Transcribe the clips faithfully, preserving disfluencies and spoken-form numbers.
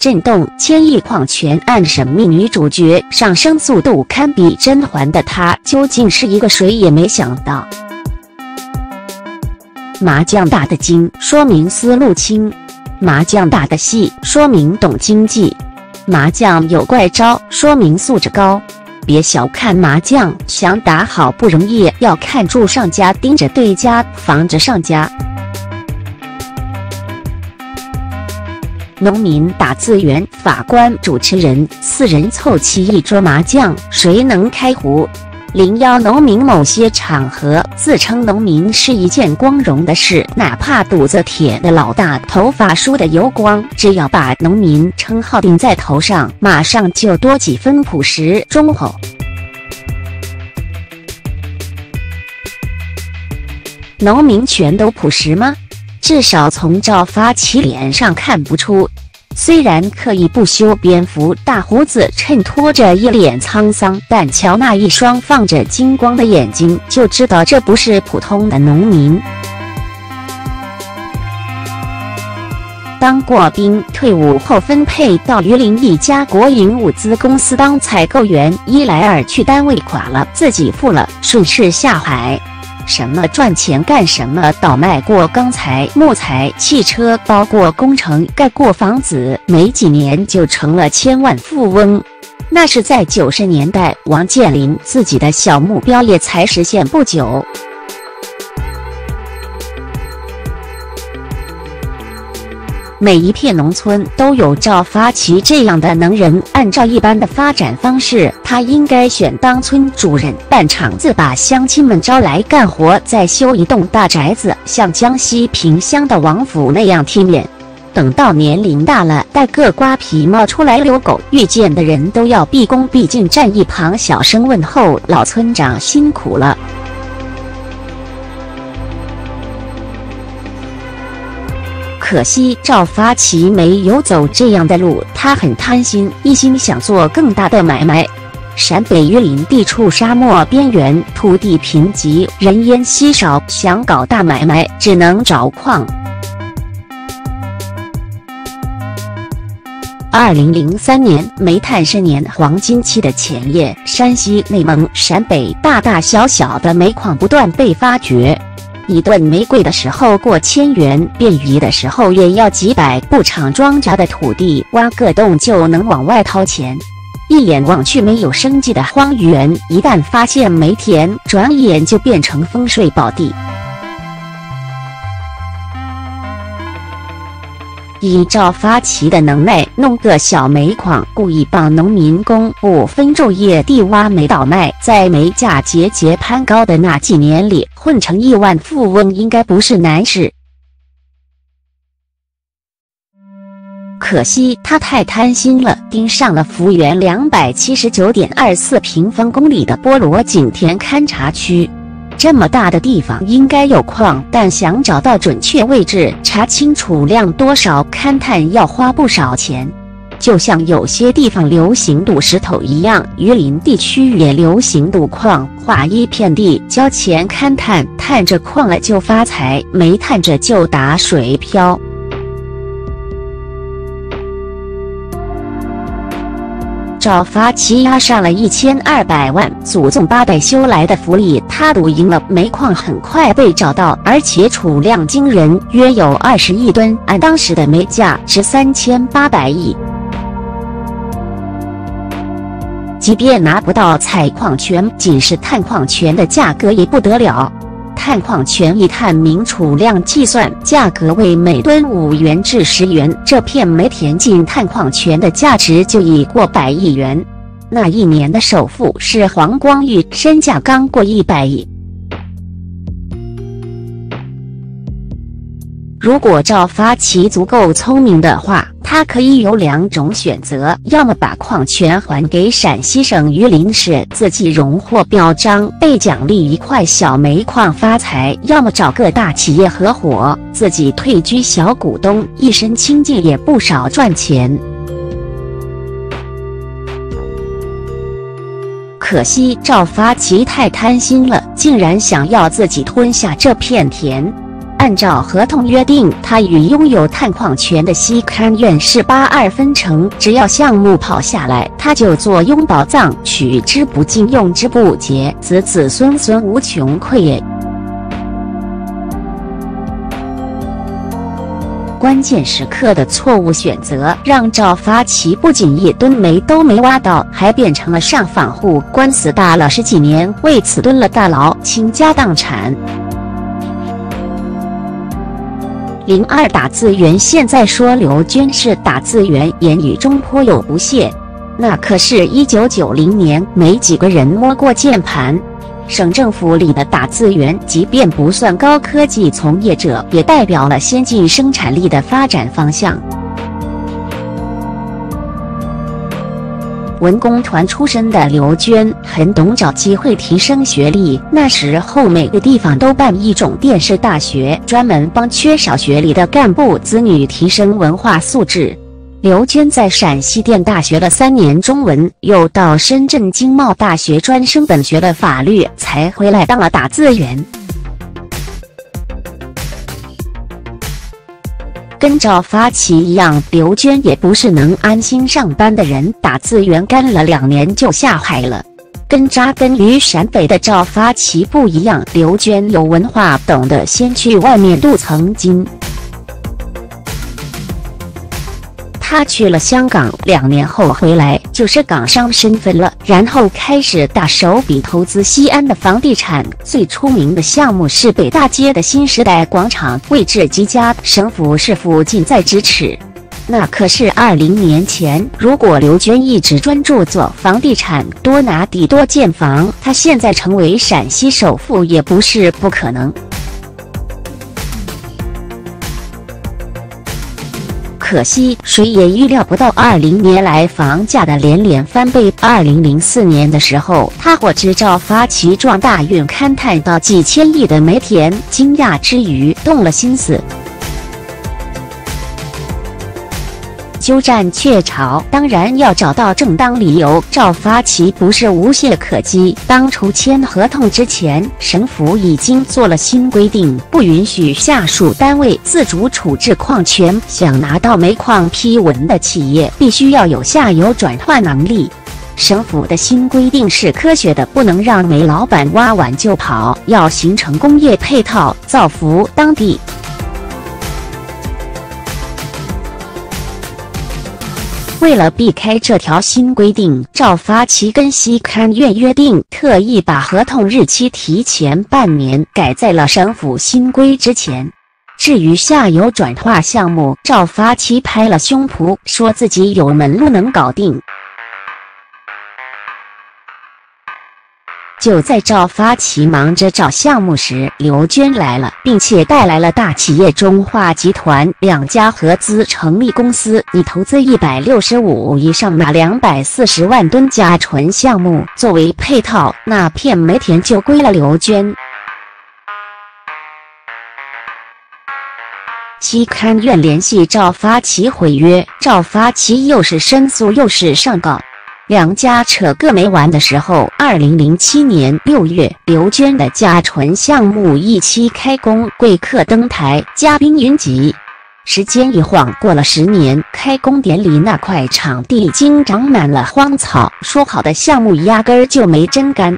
震动，千亿矿泉案神秘女主角，上升速度堪比甄嬛的她，究竟是一个谁也没想到。麻将打得精，说明思路清；麻将打得细，说明懂经济；麻将有怪招，说明素质高。别小看麻将，想打好不容易，要看住上家，盯着对家，防着上家。农民打字员、法官、主持人四人凑齐一桌麻将，谁能开胡？零幺农民某些场合自称农民是一件光荣的事，哪怕肚子铁的老大，头发梳的油光，只要把农民称号顶在头上，马上就多几分朴实忠厚。农民全都朴实吗？至少从赵发奇脸上看不出。虽然刻意不修边幅，大胡子衬托着一脸沧桑，但瞧那一双放着金光的眼睛，就知道这不是普通的农民。当过兵，退伍后分配到榆林一家国营物资公司当采购员，一来二去单位垮了，自己富了，顺势下海。什么赚钱干什么，倒卖过钢材、木材、汽车，包过工程，盖过房子，没几年就成了千万富翁。那是在九十年代，王健林自己的小目标也才实现不久。每一片农村都有赵发奇这样的能人，按照一般的发展方式，他应该选当村主任，办厂子，把乡亲们招来干活，再修一栋大宅子，像江西萍乡的王府那样体面。等到年龄大了，带个瓜皮帽出来遛狗，遇见的人都要毕恭毕敬站一旁小声问候：“老村长辛苦了。”可惜赵发奇没有走这样的路，他很贪心，一心想做更大的买卖。陕北榆林地处沙漠边缘，土地贫瘠，人烟稀少，想搞大买卖只能找矿。二零零三年，煤炭十年黄金期的前夜，山西、内蒙、陕北大大小小的煤矿不断被发掘。一吨煤贵的时候过千元，便宜的时候也要几百。不敞庄稼的土地，挖个洞就能往外掏钱。一眼望去没有生机的荒原，一旦发现煤田，转眼就变成风水宝地。以赵发奇的能耐，弄个小煤矿，故意帮农民工不分昼夜地挖煤倒卖，在煤价节节攀高的那几年里，混成亿万富翁应该不是难事。可惜他太贪心了，盯上了幅员两百七十九点二四平方公里的菠萝景田勘察区。这么大的地方应该有矿，但想找到准确位置，查清储量多少，勘探要花不少钱。就像有些地方流行赌石头一样，榆林地区也流行赌矿，划一片地，交钱勘探，探着矿了就发财，没探着就打水漂。赵发奇押上了一千二百万，祖宗八代修来的福利，他赌赢了。煤矿很快被找到，而且储量惊人，约有二十亿吨，按当时的煤价值三千八百亿。即便拿不到采矿权，仅是探矿权的价格也不得了。探矿权以探明储量计算，价格为每吨五元至十元，这片煤田仅探矿权的价值就已过百亿元。那一年的首富是黄光裕，身价刚过一百亿。如果赵发奇足够聪明的话，他可以有两种选择：要么把矿权还给陕西省榆林市，自己荣获表彰，被奖励一块小煤矿发财；要么找个大企业合伙，自己退居小股东，一身清净也不少赚钱。可惜赵发奇太贪心了，竟然想要自己吞下这片田。 按照合同约定，他与拥有探矿权的西勘院士八二分成，只要项目跑下来，他就坐拥宝藏，取之不尽，用之不竭，子子孙孙无穷匮也。关键时刻的错误选择，让赵发奇不仅一吨煤都没挖到，还变成了上访户，官司打了十几年，为此蹲了大牢，倾家荡产。零二打字员现在说刘娟是打字员，言语中颇有不屑，那可是一九九零年，没几个人摸过键盘。省政府里的打字员，即便不算高科技从业者，也代表了先进生产力的发展方向。文工团出身的刘娟很懂找机会提升学历，那时候每个地方都办一种电视大学，专门帮缺少学历的干部子女提升文化素质。刘娟在陕西电大学了三年中文，又到深圳经贸大学专升本学了法律，才回来当了打字员。跟赵发奇一样，刘娟也不是能安心上班的人，打字员干了两年就下海了。跟扎根于陕北的赵发奇不一样，刘娟有文化，懂得先去外面镀层金。他去了香港，两年后回来就是港商身份了，然后开始大手笔投资西安的房地产，最出名的项目是北大街的新时代广场，位置极佳，省府市府近在咫尺。那可是二零年前，如果刘娟一直专注做房地产，多拿地多建房，她现在成为陕西首富也不是不可能。可惜，谁也预料不到，二零年来房价的连连翻倍。二零零四年的时候，他获知赵发奇撞大运，勘探到几千亿的煤田，惊讶之余动了心思。鸠占鹊巢，当然要找到正当理由。赵发奇不是无懈可击，当初签合同之前，省府已经做了新规定，不允许下属单位自主处置矿权。想拿到煤矿批文的企业，必须要有下游转换能力。省府的新规定是科学的，不能让煤老板挖完就跑，要形成工业配套，造福当地。为了避开这条新规定，赵发奇跟西勘院约定，特意把合同日期提前半年，改在了省府新规之前。至于下游转化项目，赵发奇拍了胸脯，说自己有门路能搞定。就在赵发奇忙着找项目时，刘娟来了，并且带来了大企业中化集团，两家合资成立公司，拟投资一百六十五亿上马两百四十万吨甲醇项目，作为配套，那片煤田就归了刘娟。西勘院联系赵发奇毁约，赵发奇又是申诉又是上告。两家扯个没完的时候，二零零七年六月，刘娟的甲醇项目一期开工，贵客登台，嘉宾云集。时间一晃过了十年，开工典礼那块场地已经长满了荒草，说好的项目压根儿就没真干。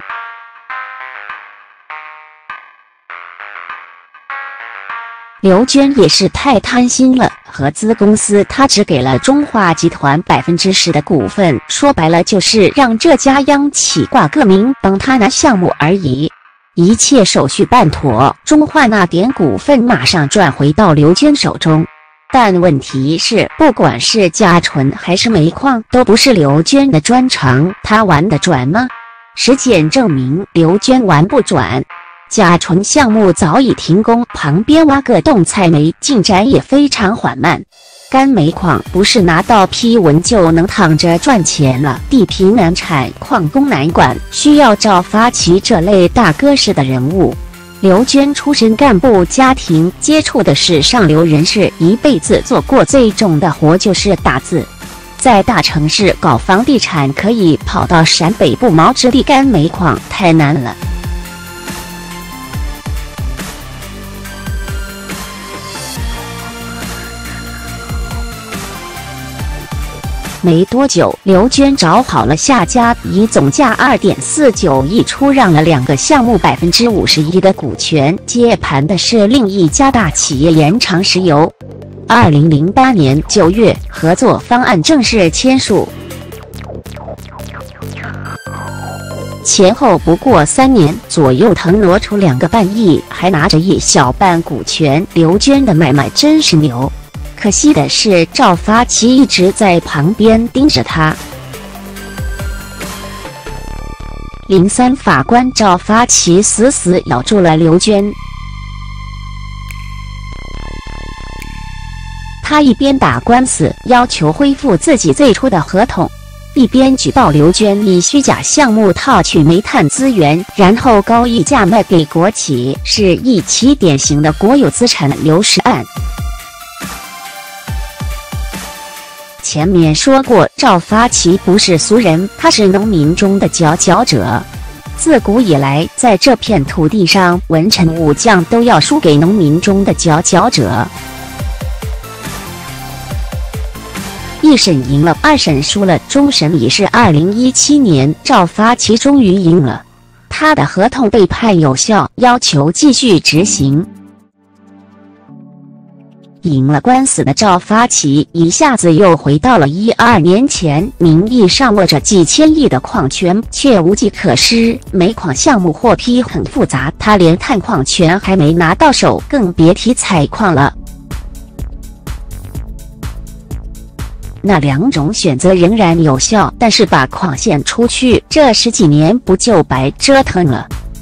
刘娟也是太贪心了，合资公司她只给了中化集团百分之十的股份，说白了就是让这家央企挂个名，帮他拿项目而已。一切手续办妥，中化那点股份马上转回到刘娟手中。但问题是，不管是甲醇还是煤矿，都不是刘娟的专长，她玩得转吗？实践证明，刘娟玩不转。甲醇项目早已停工，旁边挖个洞采煤，进展也非常缓慢。干煤矿不是拿到批文就能躺着赚钱了，地平难产，矿工难管，需要赵发奇这类大哥式的人物。刘娟出身干部家庭，接触的是上流人士，一辈子做过最重的活就是打字。在大城市搞房地产，可以跑到陕北不毛之地干煤矿，太难了。 没多久，刘娟找好了下家，以总价 二点四九亿出让了两个项目 百分之五十一 的股权，接盘的是另一家大企业延长石油。二零零八年九月，合作方案正式签署。前后不过三年左右，腾挪出两个半亿，还拿着一小半股权。刘娟的买卖真是牛，可惜的是赵发奇一直在旁边盯着他。零三法官赵发奇死死咬住了刘娟，他一边打官司要求恢复自己最初的合同，一边举报刘娟以虚假项目套取煤炭资源，然后高溢价卖给国企，是一起典型的国有资产流失案。前面说过，赵发奇不是俗人，他是农民中的佼佼者。自古以来，在这片土地上，文臣武将都要输给农民中的佼佼者。一审赢了，二审输了，终审已是二零一七年，赵发奇终于赢了，他的合同被判有效，要求继续执行。赢了官司的赵发奇一下子又回到了一二年前，名义上握着几千亿的矿权，却无计可施。煤矿项目获批很复杂，他连探矿权还没拿到手，更别提采矿了。那两种选择仍然有效，但是把矿献出去，这十几年不就白折腾了？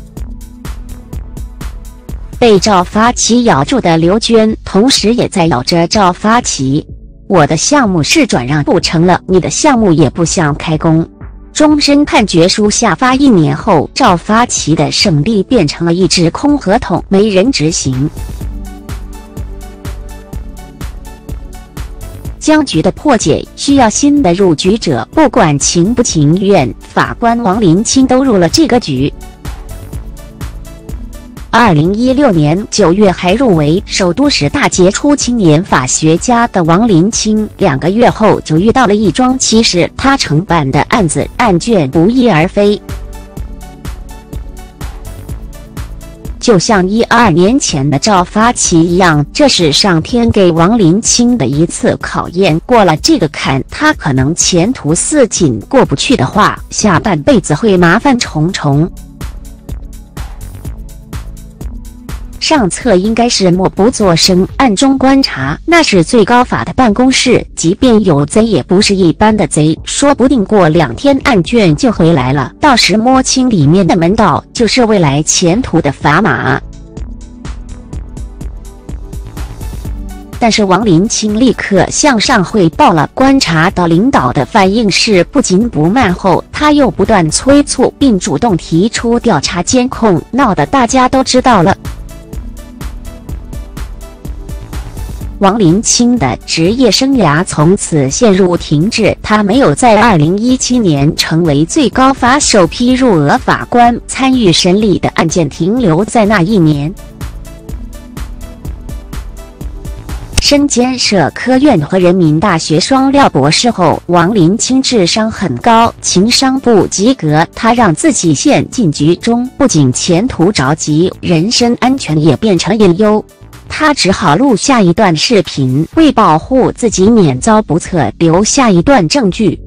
被赵发奇咬住的刘娟，同时也在咬着赵发奇。我的项目是转让不成了，你的项目也不想开工。终身判决书下发一年后，赵发奇的胜利变成了一纸空合同，没人执行。僵局的破解需要新的入局者，不管情不情愿，法官王林清都入了这个局。二零一六年九月，还入围首都十大杰出青年法学家的王林清，两个月后就遇到了一桩其实他承办的案子，案卷不翼而飞。就像一二年前的赵发奇一样，这是上天给王林清的一次考验，过了这个坎，他可能前途似锦；过不去的话，下半辈子会麻烦重重。上策应该是默不作声，暗中观察，那是最高法的办公室，即便有贼也不是一般的贼，说不定过两天案卷就回来了，到时摸清里面的门道，就是未来前途的砝码。但是王林清立刻向上汇报了，观察到领导的反应是不紧不慢后，他又不断催促，并主动提出调查监控，闹得大家都知道了。王林清的职业生涯从此陷入停滞，他没有在二零一七年成为最高法首批入额法官，参与审理的案件停留在那一年。身兼社科院和人民大学双料博士后，王林清智商很高，情商不及格，他让自己陷进局中，不仅前途着急，人身安全也变成隐忧。他只好录下一段视频，为保护自己免遭不测，留下一段证据。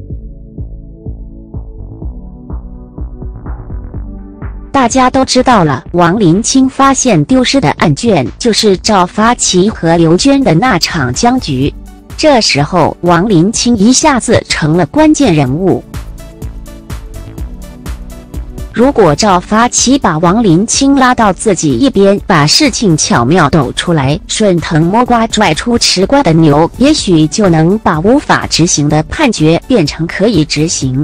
大家都知道了，王林清发现丢失的案卷就是赵发奇和刘娟的那场僵局。这时候，王林清一下子成了关键人物。如果赵发奇把王林清拉到自己一边，把事情巧妙抖出来，顺藤摸瓜拽出吃瓜的牛，也许就能把无法执行的判决变成可以执行。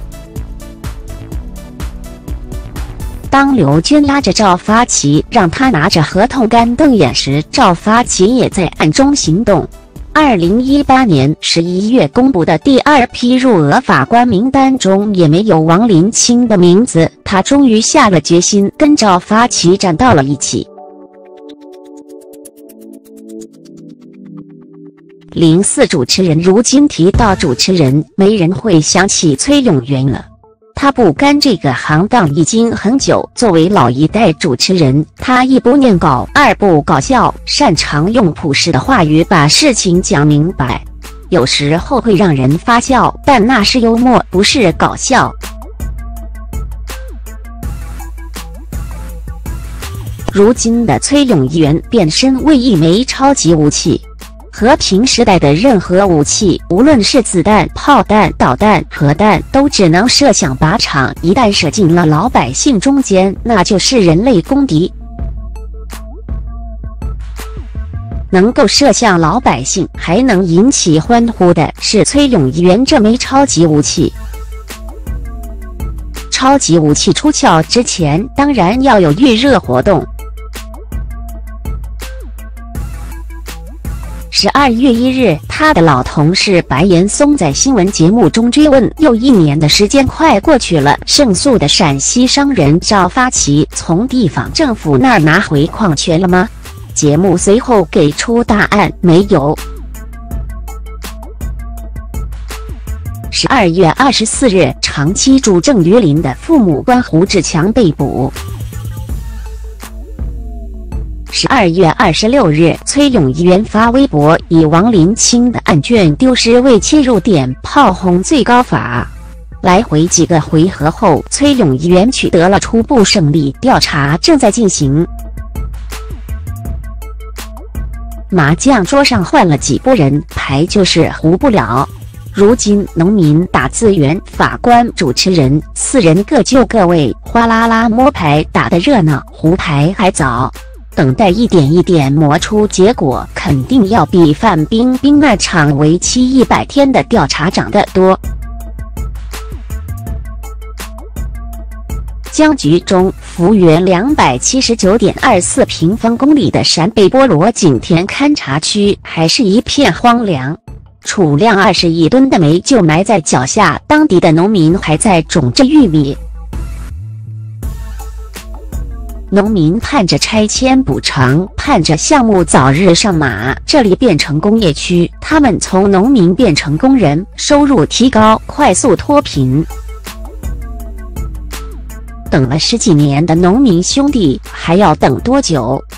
当刘娟拉着赵发奇，让他拿着合同干瞪眼时，赵发奇也在暗中行动。二零一八年十一月公布的第二批入额法官名单中也没有王林清的名字，他终于下了决心，跟赵发奇站到了一起。 零四主持人，如今提到主持人，没人会想起崔永元了。他不干这个行当已经很久，作为老一代主持人，他一不念稿，二不搞笑，擅长用朴实的话语把事情讲明白，有时候会让人发笑，但那是幽默，不是搞笑。如今的崔永元变身为一枚超级武器。和平时代的任何武器，无论是子弹、炮弹、导弹、核弹，都只能射向靶场，一旦射进了老百姓中间，那就是人类公敌。能够射向老百姓，还能引起欢呼的是崔永元这枚超级武器。超级武器出鞘之前，当然要有预热活动。十二月一日，他的老同事白岩松在新闻节目中追问：又一年的时间快过去了，胜诉的陕西商人赵发奇从地方政府那儿拿回矿权了吗？节目随后给出答案：没有。十二月二十四日，长期住郑榆林的父母官胡志强被捕。十二月二十六日，崔永元发微博以王林清的案卷丢失为切入点，炮轰最高法。来回几个回合后，崔永元取得了初步胜利，调查正在进行。麻将桌上换了几拨人，牌就是胡不了。如今农民打字员、法官、主持人四人各就各位，哗啦啦摸牌打得热闹，胡牌还早。等待一点一点磨出结果，肯定要比范冰冰那场为期一百天的调查长得多。江局中，幅员两百七十九点二四平方公里的陕北菠萝景田勘察区还是一片荒凉，储量二十亿吨的煤就埋在脚下，当地的农民还在种着玉米。农民盼着拆迁补偿，盼着项目早日上马。这里变成工业区，他们从农民变成工人，收入提高，快速脱贫。等了十几年的农民兄弟，还要等多久？